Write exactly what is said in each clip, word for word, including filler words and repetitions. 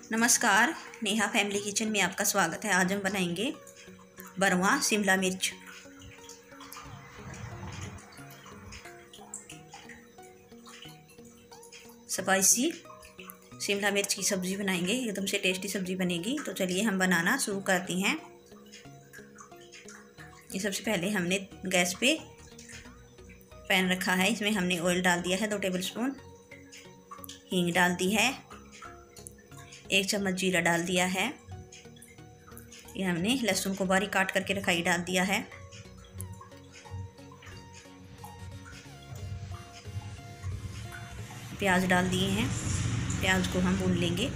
नमस्कार। Neha family kitchen में आपका स्वागत है। आज हम बनाएंगे बरवा शिमला मिर्च। स्पाइसी शिमला मिर्च की सब्ज़ी बनाएंगे, एकदम से टेस्टी सब्ज़ी बनेगी। तो चलिए हम बनाना शुरू करते हैं। ये सबसे पहले हमने गैस पे पैन रखा है, इसमें हमने ऑयल डाल दिया है दो टेबलस्पून, हींग डाल दी है, एक चम्मच जीरा डाल दिया है, ये हमने लहसुन को बारीक काट करके रखा, डाल दिया है। प्याज डाल दिए हैं, प्याज को हम भून लेंगे।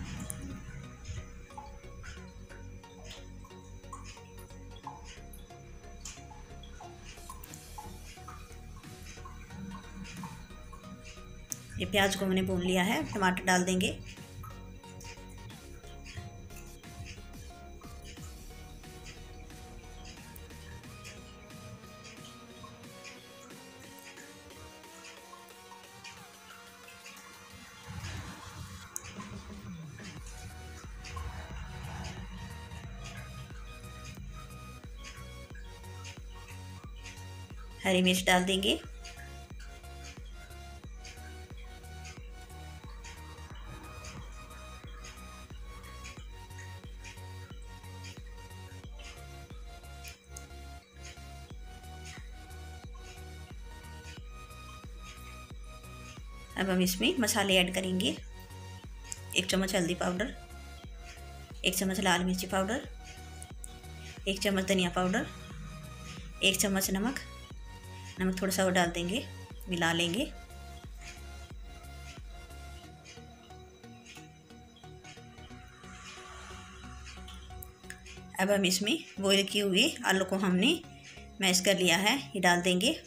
ये प्याज को हमने भून लिया है। टमाटर डाल देंगे, हरी मिर्च डाल देंगे, अब हम इसमें मसाले ऐड करेंगे। एक चम्मच हल्दी पाउडर, एक चम्मच लाल मिर्ची पाउडर, एक चम्मच धनिया पाउडर, एक चम्मच नमक नमक थोड़ा सा और डाल देंगे, मिला लेंगे। अब हम इसमें बॉईल किए हुए आलू को हमने मैश कर लिया है, ये डाल देंगे।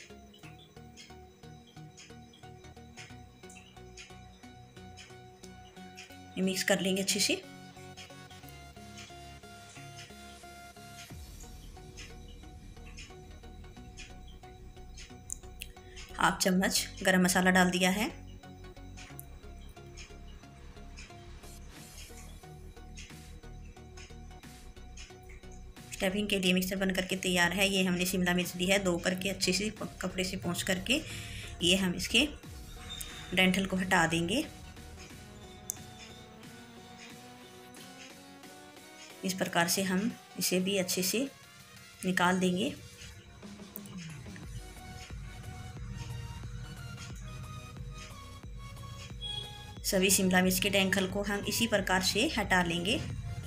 ये मिक्स कर लेंगे अच्छे से। हाफ चम्मच गरम मसाला डाल दिया है, स्टफिंग के लिए मिक्सर बन करके तैयार है। ये हमने शिमला मिर्च ली है, दो करके अच्छे से कपड़े से पोंछ करके ये हम इसके डंठल को हटा देंगे। इस प्रकार से हम इसे भी अच्छे से निकाल देंगे। सभी शिमला मिर्च के डंठल को हम इसी प्रकार से हटा लेंगे।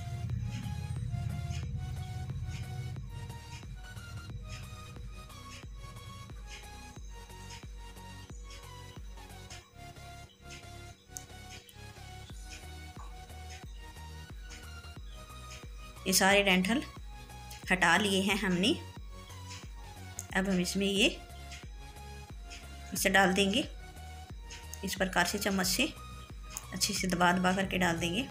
ये सारे डंठल हटा लिए हैं हमने। अब हम इसमें ये इसे डाल देंगे, इस प्रकार से चम्मच से अच्छे से दबा दबा करके डाल देंगे।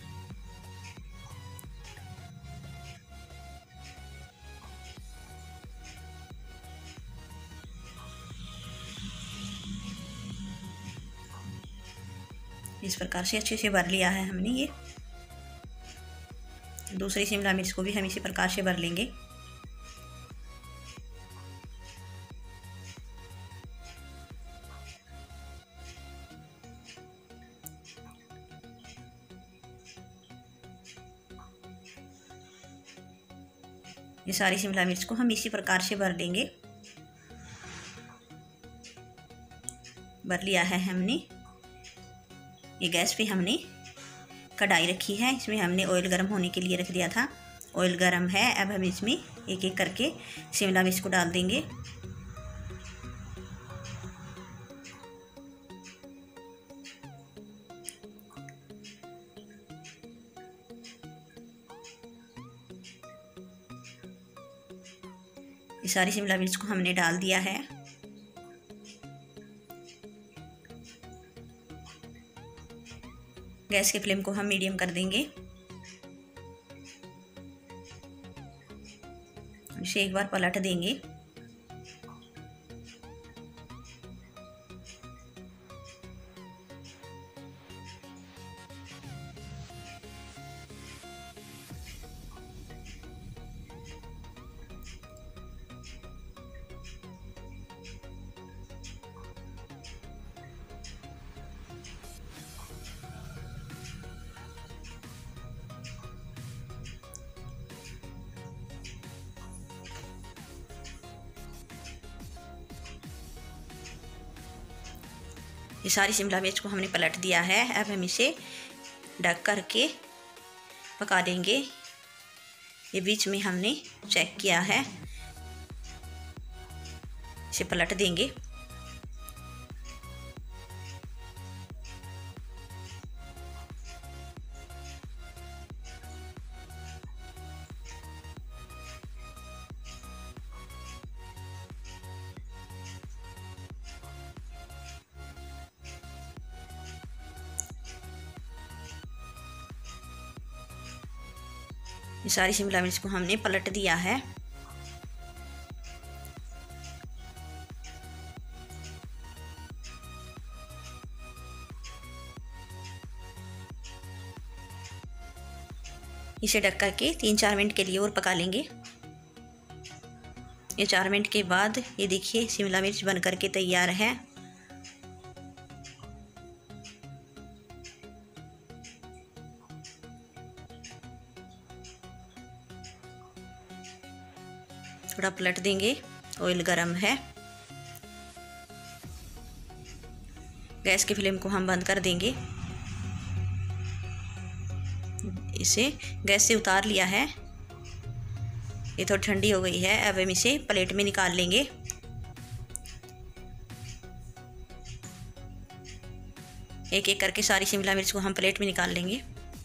इस प्रकार से अच्छे से भर लिया है हमने। ये दूसरी शिमला मिर्च को भी हम इसी प्रकार से भर लेंगे। ये सारी शिमला मिर्च को हम इसी प्रकार से भर लेंगे। भर लिया है हमने। ये गैस पे हमने कढ़ाई रखी है, इसमें हमने ऑयल गर्म होने के लिए रख दिया था। ऑयल गर्म है, अब हम इसमें एक एक करके शिमला मिर्च को डाल देंगे। ये सारी शिमला मिर्च को हमने डाल दिया है। गैस के फ्लेम को हम मीडियम कर देंगे। इसे एक बार पलट देंगे। ये सारी शिमला मिर्च को हमने पलट दिया है। अब हम इसे ढक करके पका देंगे। ये बीच में हमने चेक किया है, इसे पलट देंगे। ये सारी शिमला मिर्च को हमने पलट दिया है। इसे ढक करके तीन चार मिनट के लिए और पका लेंगे। ये चार मिनट के बाद ये देखिए शिमला मिर्च बन करके तैयार है। थोड़ा पलट देंगे। ऑयल गरम है। गैस की फ्लेम को हम बंद कर देंगे। इसे गैस से उतार लिया है। ये थोड़ी ठंडी हो गई है। अब हम इसे प्लेट में निकाल लेंगे। एक एक करके सारी शिमला मिर्च को हम प्लेट में निकाल लेंगे।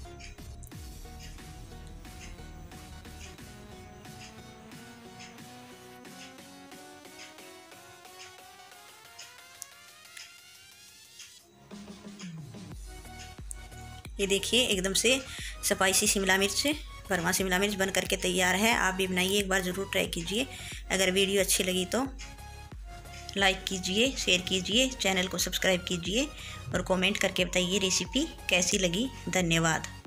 ये देखिए एकदम से स्पाइसी शिमला मिर्च, भरमा शिमला मिर्च बन करके तैयार है। आप भी बनाइए, एक बार ज़रूर ट्राई कीजिए। अगर वीडियो अच्छी लगी तो लाइक कीजिए, शेयर कीजिए, चैनल को सब्सक्राइब कीजिए और कमेंट करके बताइए रेसिपी कैसी लगी। धन्यवाद।